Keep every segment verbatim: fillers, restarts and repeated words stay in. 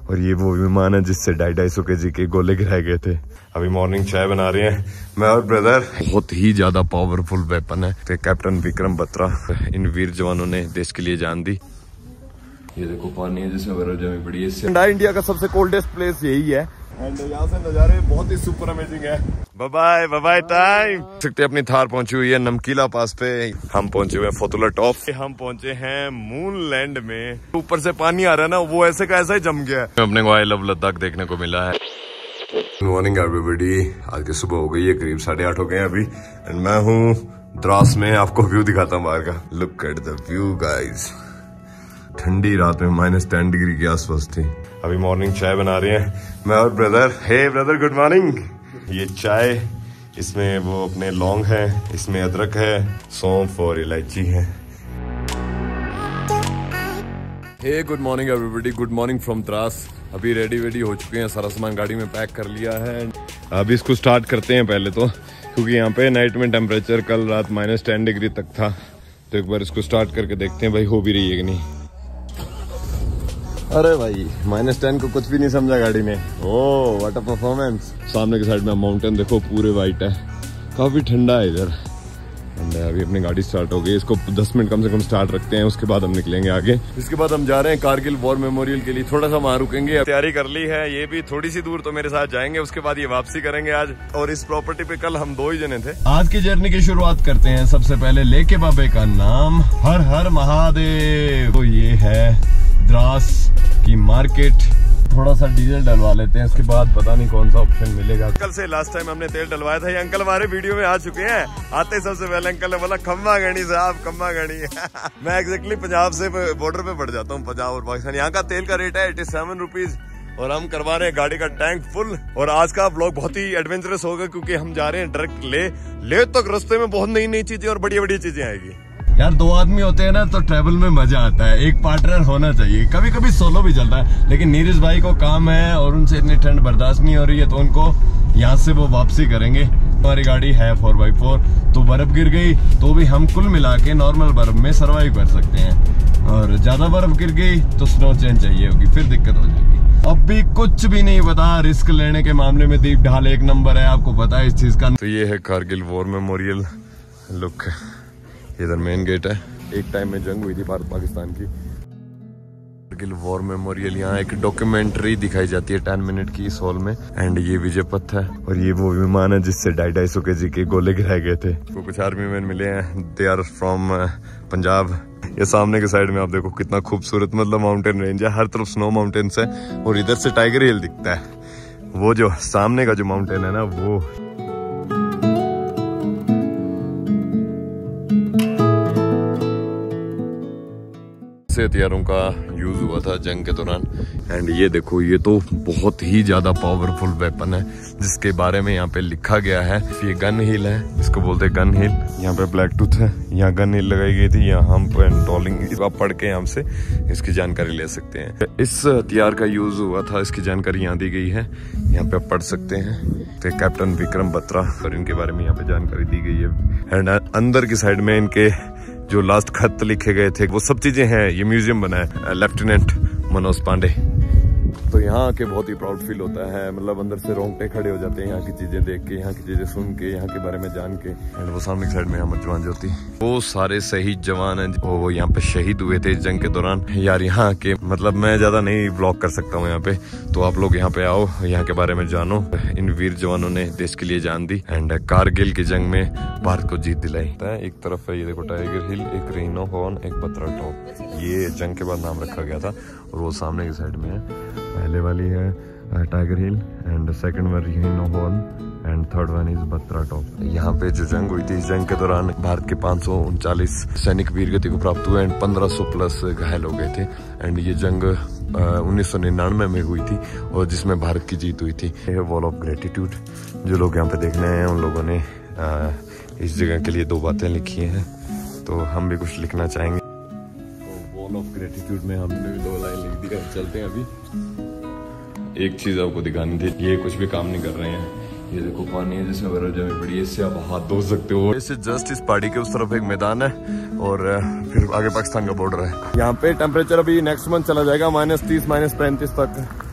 और ये वो विमान है जिससे ढाई ढाई सौ के जी के गोले गिराए गए थे। अभी मॉर्निंग चाय बना रहे हैं मैं और ब्रदर। बहुत ही ज्यादा पावरफुल वेपन है। तो कैप्टन विक्रम बत्रा, इन वीर जवानों ने देश के लिए जान दी। ये देखो पानी है जिसमें बर्फ जमी पड़ी है। इससे इंडिया का सबसे कोल्डेस्ट प्लेस यही है एंड यहाँ से नजारे बहुत ही सुपर अमेजिंग है। Bye bye bye bye time. सकते अपनी थार पहुंची हुई है नमकीला पास पे। हम पहुंचे हुए हैं फोतुला टॉप। हम पहुंचे हैं मून लैंड में। ऊपर से पानी आ रहा है ना, वो ऐसे का ऐसा ही जम गया है। अपने को आई लव लद्दाख देखने को मिला है। Good morning everybody. आज की सुबह हो गई है, करीब साढ़े आठ हो गए हैं अभी एंड मैं हूँ द्रास में। आपको व्यू दिखाता हूँ बाहर का। Look at the view guys. ठंडी रात में माइनस टेन डिग्री के आसपास थी। अभी मॉर्निंग चाय बना रहे हैं मैं और brother. Hey brother good morning. ये चाय, इसमें वो अपने लौंग है, इसमें अदरक है, सौंफ और इलायची है। Hey good morning everybody. Good morning from Dras. अभी रेडी वेडी हो चुके हैं, सारा सामान गाड़ी में पैक कर लिया है। अभी इसको स्टार्ट करते हैं पहले तो, क्योंकि यहाँ पे नाइट में टेम्परेचर कल रात माइनस टेन डिग्री तक था। तो एक बार इसको स्टार्ट करके देखते हैं भाई हो भी रही है कि नहीं। अरे भाई माइनस टेन को कुछ भी नहीं समझा गाड़ी ने। Oh what a performance. सामने की साइड में माउंटेन देखो पूरे वाइट है, काफी ठंडा है इधर। अभी अपनी गाड़ी स्टार्ट हो गई। इसको दस मिनट कम से कम स्टार्ट रखते हैं, उसके बाद हम निकलेंगे आगे। इसके बाद हम जा रहे हैं कारगिल वॉर मेमोरियल के लिए। थोड़ा सा वहां रुकेंगे, तैयारी कर ली है। ये भी थोड़ी सी दूर तो मेरे साथ जाएंगे, उसके बाद ये वापसी करेंगे आज। और इस प्रॉपर्टी पे कल हम दो ही जने थे। आज की जर्नी की शुरुआत करते हैं सबसे पहले लेके बाबे का नाम। हर हर महादेव। तो ये है द्रास की मार्केट। थोड़ा सा डीजल डलवा लेते हैं, इसके बाद पता नहीं कौन सा ऑप्शन मिलेगा। कल से लास्ट टाइम हमने तेल डलवाया था। ये अंकल हमारे वीडियो में आ चुके हैं। आते सबसे पहले अंकल ने बोला खम्मा गणी साहब, खम्मा गणी। मैं एग्जैक्टली पंजाब से बॉर्डर पे पड़ जाता हूँ, पंजाब और पाकिस्तान। यहाँ का तेल का रेट है एटी सेवन रुपीज और हम करवा रहे हैं गाड़ी का टैंक फुल। और आज का ब्लॉग बहुत ही एडवेंचरस होगा, क्योंकि हम जा रहे हैं डायरेक्ट ले ले तक। रास्ते में बहुत नई नई चीजें और बड़ी बड़ी चीजें आएगी। यार दो आदमी होते हैं ना तो ट्रैवल में मजा आता है, एक पार्टनर होना चाहिए। कभी कभी सोलो भी चलता है, लेकिन नीरज भाई को काम है और उनसे इतनी ठंड बर्दाश्त नहीं हो रही है, तो उनको यहाँ से वो वापसी करेंगे। हमारी गाड़ी है फोर बाई फोर, तो बर्फ गिर गई तो भी हम कुल मिला के नॉर्मल बर्फ में सर्वाइव कर सकते हैं। और ज्यादा बर्फ गिर गई तो स्नो चेन चाहिए होगी, फिर दिक्कत हो जाएगी। अब भी कुछ भी नहीं पता। रिस्क लेने के मामले में दीप ढाल एक नंबर है, आपको पता है इस चीज का। तो ये है कारगिल वॉर मेमोरियल। लुक, इधर मेन गेट है। एक टाइम में जंग हुई थी भारत पाकिस्तान की। कारगिल वॉर मेमोरियल, यहाँ एक डॉक्यूमेंट्री दिखाई जाती है टेन मिनट की इस हॉल में। एंड ये विजय पथ है और ये वो विमान है जिससे ढाई ढाई सौ के जी के गोले गिराए गए थे। तो कुछ आर्मी मैन मिले हैं, दे आर फ्रॉम पंजाब। ये सामने के साइड में आप देखो कितना खूबसूरत मतलब माउंटेन रेंज है, हर तरफ स्नो माउंटेन्स है। और इधर से टाइगर हिल दिखता है। वो जो सामने का जो माउंटेन है ना, वो हथियारों का यूज हुआ था जंग के दौरान। एंड ये देखो, ये तो बहुत ही ज्यादा पावरफुल वेपन है जिसके बारे में यहाँ पे लिखा गया है। ये गन हिल है, इसको बोलते हैं गन हिल। यहाँ पे ब्लैक टूथ है, यहाँ गन हिल लगाई गई थी। यहाँ हम टॉलिंग आप पढ़ के हमसे इसकी जानकारी ले सकते हैं। इस हथियार का यूज हुआ था, इसकी जानकारी यहाँ दी गई है, यहाँ पे आप पढ़ सकते हैं। तो कैप्टन विक्रम बत्रा और इनके बारे में यहाँ पे जानकारी दी गई है। एंड अंदर की साइड में इनके जो लास्ट खत लिखे गए थे वो सब चीजें हैं। ये म्यूजियम बना है लेफ्टिनेंट मनोज पांडे। तो यहाँ आके बहुत ही प्राउड फील होता है, मतलब अंदर से रोंगटे खड़े हो जाते हैं यहाँ की चीजें देख के, यहाँ की चीजें सुन के, यहाँ के बारे में जान के। एंड वो सामने की साइड में अमर जवान ज्योति, वो सारे शहीद जवान हैं वो यहाँ पे शहीद हुए थे जंग के दौरान। यार यहाँ के मतलब मैं ज्यादा नहीं ब्लॉग कर सकता हूँ यहाँ पे, तो आप लोग यहाँ पे आओ, यहाँ के बारे में जानो। इन वीर जवानों ने देश के लिए जान दी एंड कारगिल की जंग में भारत को जीत दिलाई। एक तरफ है ये देखो टाइगर हिल, एक रेनो हॉर्न, एक बत्रा टॉप। ये जंग के बाद नाम रखा गया था। और वो सामने की साइड में है, पहले वाली है tiger hill and second one rhino horn and third one is Batra top. यहाँ पे जो जंग हुई थी, इस जंग के दौरान भारत के पाँच सौ उनचालीस सैनिक वीरगति को प्राप्त हुए एंड पंद्रह सौ प्लस घायल हो गए थे। एंड ये जंग उन्नीस सौ निन्यानवे में हुई थी और जिसमें भारत की जीत हुई थी। ये वॉल ऑफ ग्रेटिट्यूड, जो लोग यहाँ पे देखने आए हैं उन लोगों ने आ, इस जगह के लिए दो बातें लिखी हैं, तो हम भी कुछ लिखना चाहेंगे। तो वॉल ऑफ ग्रेटिट्यूड में हमने भी दो लाइन लिख दी। चलते हैं अभी। एक चीज आपको दिखानी थी, ये कुछ भी काम नहीं कर रहे हैं। ये देखो पानी है जिसमें बर्फ जमी पड़ी है, इससे आप हाथ धो सकते हो। इससे जस्ट इस पहाड़ी के उस तरफ एक मैदान है और फिर आगे पाकिस्तान का बॉर्डर है। यहाँ पे टेम्परेचर अभी नेक्स्ट मंथ चला जाएगा माइनस तीस माइनस पैंतीस तक।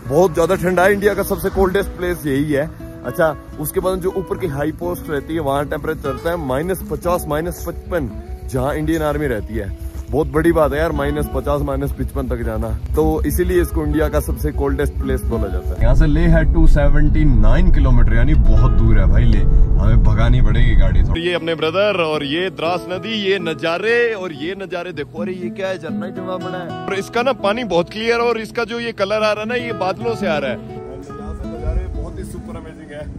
बहुत ज्यादा ठंडा है। इंडिया का सबसे कोल्डेस्ट प्लेस यही है। अच्छा, उसके बाद जो ऊपर की हाई पोस्ट रहती है वहां टेम्परेचर चलता है माइनस पचास माइनस पचपन, जहाँ इंडियन आर्मी रहती है। बहुत बड़ी बात है यार, माइनस पचास माइनस पचपन तक जाना। तो इसीलिए इसको इंडिया का सबसे कोल्डेस्ट प्लेस बोला जाता है। यहाँ से ले है टू सेवेंटी नाइन किलोमीटर, यानी बहुत दूर है भाई ले, हमें भगानी पड़ेगी गाड़ी। तो ये अपने ब्रदर, और ये द्रास नदी, ये नजारे, और ये नजारे देखो। अरे ये क्या है, झरना ही जमा बना है। और इसका ना पानी बहुत क्लियर है, और इसका जो ये कलर आ रहा है ना, ये बादलों से आ रहा है। यहाँ से नजारे बहुत ही सुपर अमेजिंग है।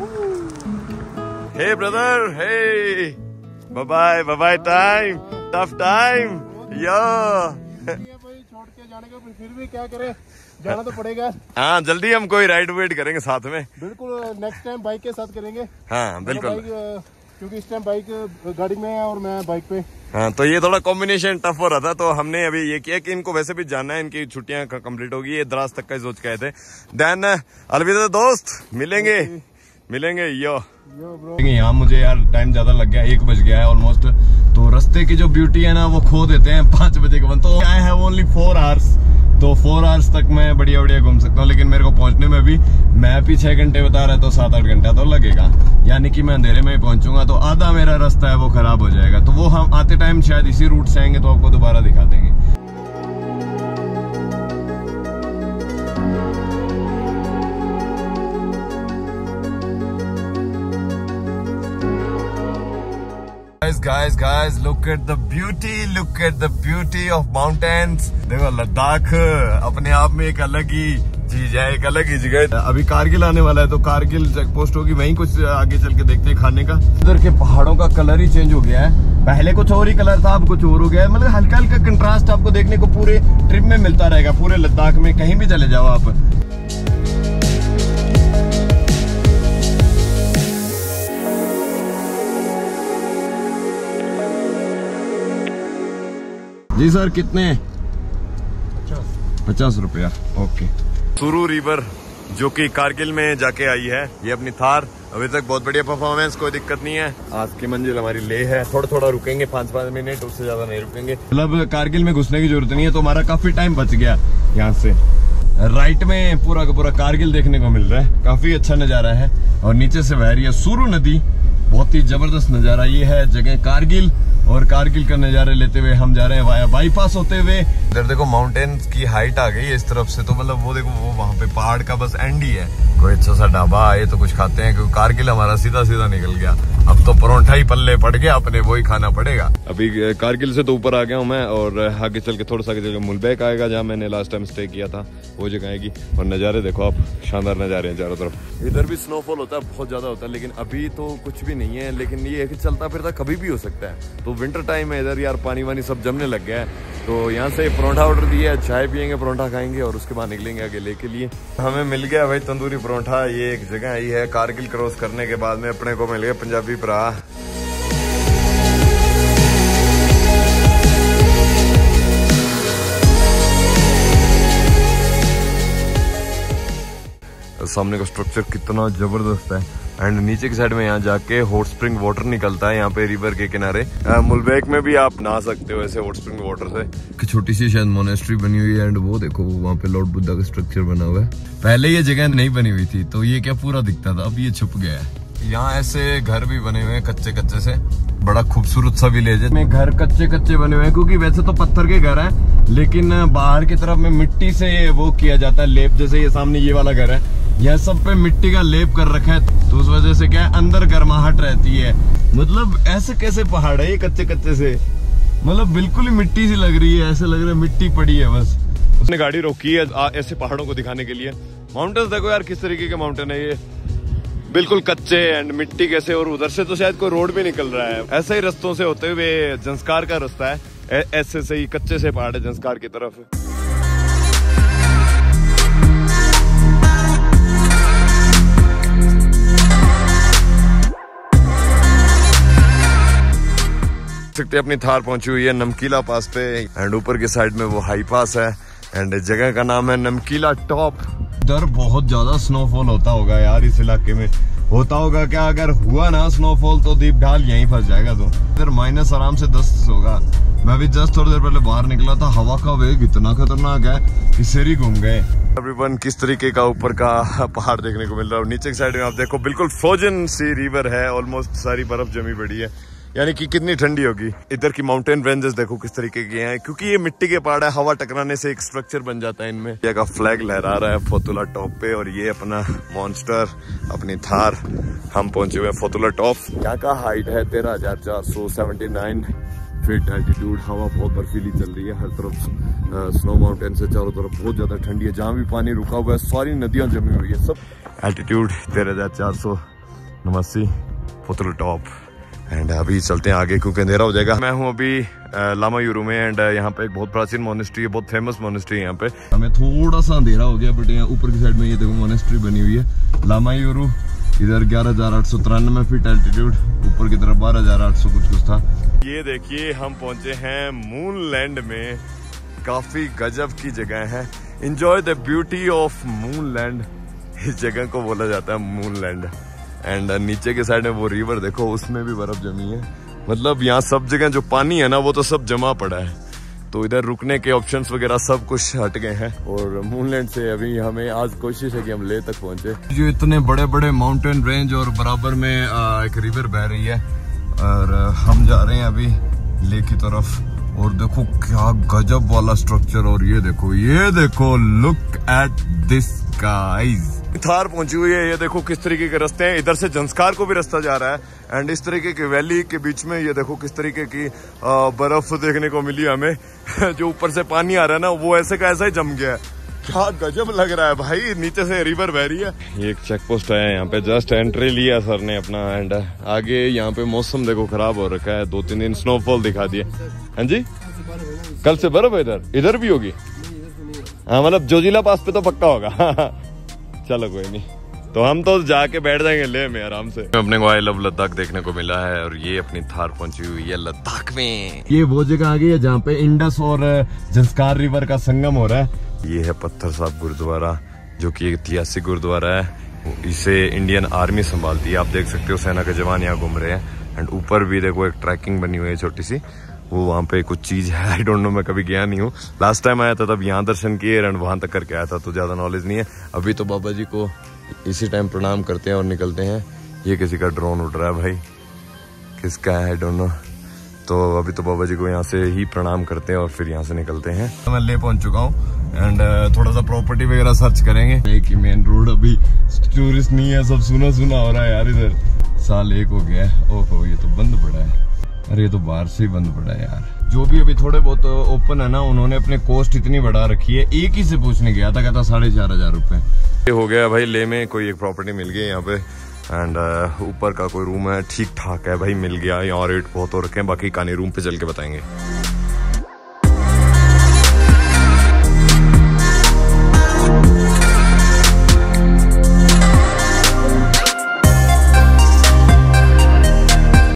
Hey brother, hey bye bye bye bye, time tough time yo. छोड़ के जाने का फिर भी क्या करें, जाना तो पड़ेगा। हाँ, जल्दी हम कोई राइड वेट करेंगे साथ में। बिल्कुल, नेक्स्ट टाइम बाइक के साथ करेंगे। हाँ बिल्कुल, क्योंकि इस टाइम बाइक गाड़ी में है और मैं बाइक पे। हाँ, तो ये थोड़ा कॉम्बिनेशन टफ हो रहा था, तो हमने अभी ये किया कि इनको वैसे भी जाना है, इनकी छुट्टियां कंप्लीट होगी, ये द्रास तक का सोच के थे। देन अलविदा दोस्त, मिलेंगे मिलेंगे यो। यहाँ मुझे यार टाइम ज्यादा लग गया, एक बज गया है ऑलमोस्ट। तो रास्ते की जो ब्यूटी है ना वो खो देते हैं पांच बजे के बाद। तो I have only four hours, तो फोर आवर्स तक मैं बढ़िया बढ़िया घूम सकता हूँ। लेकिन मेरे को पहुंचने में भी, मैप ही छह घंटे बता रहा है, तो सात आठ घंटा तो लगेगा। यानी कि मैं अंधेरे में ही पहुंचूंगा, तो आधा मेरा रास्ता है वो खराब हो जाएगा। तो वो हम आते टाइम शायद इसी रूट से आएंगे, तो आपको दोबारा दिखा देंगे। Guys, guys, guys, look at the beauty, look at the beauty of mountains. देखो लद्दाख अपने आप में एक अलग ही चीज है, एक अलग ही जगह। अभी कारगिल आने वाला है, तो कारगिल चेक पोस्ट होगी, वहीं कुछ आगे चल के देखते हैं खाने का। इधर के पहाड़ों का कलर ही चेंज हो गया है, पहले कुछ और ही कलर था, अब कुछ और हो गया है। मतलब हल्का हल्का कंट्रास्ट आपको देखने को पूरे ट्रिप में मिलता रहेगा, पूरे लद्दाख में कहीं भी चले जाओ आप। जी सर, कितने? पचास रुपया। ओके। सुरू रिवर जो कि कारगिल में जाके आई है, ये अपनी थार, अभी तक बहुत बढ़िया परफॉर्मेंस, कोई दिक्कत नहीं है। आज की मंजिल हमारी ले है, थोड़ा थोड़ा रुकेंगे, पाँच पाँच मिनट, उससे ज्यादा नहीं रुकेंगे। मतलब कारगिल में घुसने की जरूरत नहीं है, तो हमारा काफी टाइम बच गया। यहाँ से राइट में पूरा का पूरा कारगिल देखने को मिल रहा है, काफी अच्छा नजारा है। और नीचे से बह रही है सुरू नदी, बहुत ही जबरदस्त नजारा। ये है जगह कारगिल, और कारगिल का नजारे लेते हुए हम जा रहे हैं वाया बाईपास होते हुए। इधर देखो माउंटेन्स की हाइट आ गई है इस तरफ से, तो मतलब वो देखो वो वहाँ पे पहाड़ का बस एंड ही है। कोई अच्छा सा ढाबा आए तो कुछ खाते हैं, क्योंकि कारगिल हमारा सीधा सीधा निकल गया। अब तो परोठा ही पल्ले पड़ गया, अपने वो ही खाना पड़ेगा। अभी कारगिल से तो ऊपर आ गया हूँ मैं, और आगे चल के थोड़ा सा आगे चल के मुलबैक आएगा, जहाँ मैंने लास्ट टाइम स्टे किया था, वो जगह आएगी। और नज़ारे देखो आप, शानदार नज़ारे हैं चारों तरफ। इधर भी स्नोफॉल होता है, बहुत ज्यादा होता है, लेकिन अभी तो कुछ भी नहीं है। लेकिन ये है कि चलता फिरता कभी भी हो सकता है। तो विंटर टाइम है इधर यार, पानी वानी सब जमने लग गया है। तो यहाँ से परोठा ऑर्डर दिया है, चाय पियेंगे, परोठा खाएंगे, और उसके बाद निकलेंगे आगे ले के लिए। हमें मिल गया भाई तंदूरी परोठा। ये एक जगह आई है कारगिल क्रॉस करने के बाद में, अपने को मिल गया पंजाबी भरा। सामने का स्ट्रक्चर कितना जबरदस्त है, एंड नीचे की साइड में यहाँ जाके हॉट स्प्रिंग वाटर निकलता है यहाँ पे रिवर के किनारे। मुलबैक में भी आप नहा सकते हो ऐसे हॉट स्प्रिंग वाटर से। छोटी सी शायद मोनेस्ट्री बनी हुई है, एंड वो देखो वहाँ पे लॉर्ड बुद्धा का स्ट्रक्चर बना हुआ है। पहले ये जगह नहीं बनी हुई थी, तो ये क्या पूरा दिखता था, अब ये छुप गया है। यहाँ ऐसे घर भी बने हुए हैं कच्चे कच्चे से, बड़ा खूबसूरत सा विलेज है। में घर कच्चे कच्चे बने हुए हैं, क्योंकि वैसे तो पत्थर के घर हैं, लेकिन बाहर की तरफ में मिट्टी से वो किया जाता है लेप। जैसे ये सामने ये वाला घर है, यह सब पे मिट्टी का लेप कर रखा है, तो उस वजह से क्या है, अंदर गर्माहट रहती है। मतलब ऐसे कैसे पहाड़ है ये कच्चे कच्चे से, मतलब बिल्कुल ही मिट्टी सी लग रही है, ऐसे लग रहा है मिट्टी पड़ी है बस। उसने गाड़ी रोकी है ऐसे पहाड़ों को दिखाने के लिए। माउंटेन्स देखो यार किस तरीके के माउंटेन है ये, बिल्कुल कच्चे एंड मिट्टी कैसे। और उधर से तो शायद कोई रोड भी निकल रहा है, ऐसे ही रास्तों से होते हुए जंस्कार का रास्ता है, ऐसे से ही कच्चे से पहाड़ है जंस्कार की तरफ। सकते अपनी थार पहुंची हुई है नमकीला पास पे, एंड ऊपर की साइड में वो हाई पास है, एंड जगह का नाम है नमकीला टॉप। इधर बहुत ज्यादा स्नोफॉल होता होगा यार इस इलाके में, होता होगा क्या, अगर हुआ ना स्नोफॉल तो दीप ढाल यहीं फंस जाएगा। तो इधर माइनस आराम से दस होगा, मैं भी जस्ट थोड़ी देर पहले बाहर निकला था, हवा का वेग इतना खतरनाक है कि सिर ही घूम गए। एवरीवन किस तरीके का ऊपर का पहाड़ देखने को मिल रहा है। नीचे की साइड में आप देखो बिल्कुल फ्रोजन सी रिवर है, ऑलमोस्ट सारी बर्फ जमी पड़ी है, यानी कि कितनी ठंडी होगी। इधर की माउंटेन रेंजेस देखो किस तरीके के हैं, क्योंकि ये मिट्टी के पहाड़ है, हवा टकराने से एक स्ट्रक्चर बन जाता है इनमें। ये का फ्लैग लहरा रहा है फोतुला टॉप पे, और ये अपना मॉन्स्टर अपनी थार, हम पहुंचे हुए हैं फोतुला टॉप। यहाँ का हाइट है तेरह हजार चार सौ सेवेंटी नाइन फीट एल्टीट्यूड। हवा बहुत बर्फीली चल रही है, हर तरफ स्नो माउंटेन से चारों तरफ बहुत ज्यादा ठंडी है। जहाँ भी पानी रुका हुआ है सारी नदियां जमी हुई है। सब एल्टीट्यूड तेरह हजार चार सौ नवासी फोतुला टॉप। एंड अभी चलते हैं आगे क्योंकि अंधेरा हो जाएगा। मैं हूँ अभी लामायुरू में, एंड यहाँ पे एक बहुत प्राचीन मोनेस्ट्री है, बहुत फेमस मोनेस्ट्री है यहाँ पे। हमें थोड़ा सा अंधेरा हो गया, बट यहाँ ऊपर की साइड में ये देखो मोनेस्ट्री बनी हुई है लामायुरू। इधर ग्यारह हजार आठ सौ तिरानवे फीट एल्टीट्यूड, ऊपर की तरफ बारह हजार आठ सौ कुछ कुछ था। ये देखिए हम पहुंचे हैं मून लैंड में, काफी गजब की जगह है। Enjoy the beauty of moon land, इस जगह को बोला जाता है मून लैंड। एंड नीचे के साइड में वो रिवर देखो, उसमें भी बर्फ जमी है। मतलब यहाँ सब जगह जो पानी है ना वो तो सब जमा पड़ा है, तो इधर रुकने के ऑप्शंस वगैरह सब कुछ हट गए हैं। और मूनलैंड से अभी हमें आज कोशिश है कि हम लेह तक पहुंचे। जो इतने बड़े बड़े माउंटेन रेंज और बराबर में एक रिवर बह रही है, और हम जा रहे हैं अभी लेह की तरफ। और देखो क्या गजब वाला स्ट्रक्चर, और ये देखो ये देखो look at this guys. Thar पहुंची हुई है, ये देखो किस तरीके के रास्ते हैं। इधर से जंस्कार को भी रास्ता जा रहा है, एंड इस तरीके के वैली के बीच में ये देखो किस तरीके की बर्फ देखने को मिली हमें। जो ऊपर से पानी आ रहा है ना वो ऐसे का ऐसा ही जम गया है। क्या गजब लग रहा है भाई, नीचे से रिवर बह रही है। ये एक चेक पोस्ट है यहाँ पे, जस्ट एंट्री लिया सर ने अपना। एंड आगे यहाँ पे मौसम देखो खराब हो रखा है, दो तीन दिन स्नोफॉल दिखा दिया। हाँ जी, कल से बर्फ है इधर, इधर भी होगी। हाँ मतलब जोजिला पास पे तो पक्का होगा। चलो कोई नहीं, तो हम तो जाके बैठ जाएंगे लेह में आराम से। अपने को आई लव लद्दाख देखने को मिला है, और ये अपनी थार पहुंची हुई है लद्दाख में। ये वो जगह आ गई है जहाँ पे इंडस और जंस्कार रिवर का संगम हो रहा है। ये है पत्थर साहब गुरुद्वारा, जो कि एक ऐतिहासिक गुरुद्वारा है। इसे इंडियन आर्मी संभालती है, आप देख सकते हो सेना के जवान यहाँ घूम रहे हैं। एंड ऊपर भी देखो एक ट्रैकिंग बनी हुई है छोटी सी, वो वहाँ पे कुछ चीज है, आई डोंट नो, मैं कभी गया नहीं हूँ। लास्ट टाइम आया था तब यहाँ दर्शन किए एंड वहां तक करके आया था, तो ज्यादा नॉलेज नहीं है। अभी तो बाबा जी को इसी टाइम प्रणाम करते हैं और निकलते हैं। ये किसी का ड्रोन उड़ रहा है भाई, किसका है आई डोंट नो। तो अभी तो बाबा जी को यहाँ से ही प्रणाम करते हैं और फिर यहाँ से निकलते हैं। तो मैं ले पहुंच चुका हूँ, एंड थोड़ा सा प्रॉपर्टी वगैरह सर्च करेंगे। एक ही मेन रोड, अभी टूरिस्ट नहीं है, सब सुना सुना हो रहा है यार। इधर साल एक हो गया है। ओहो ये तो बंद पड़ा है, अरे ये तो बाहर से ही बंद पड़ा है यार। जो भी अभी थोड़े बहुत ओपन है ना, उन्होंने अपने कॉस्ट इतनी बढ़ा रखी है। एक ही से पूछने गया था, कहता साढ़े चार हजार रुपए। ये हो गया भाई, लेह में कोई एक प्रॉपर्टी मिल गई यहाँ पे, एंड ऊपर का कोई रूम है ठीक ठाक है भाई, मिल गया। यहाँ रेट बहुत हो रखे हैं, बाकी कहानी रूम पे चल के बताएंगे।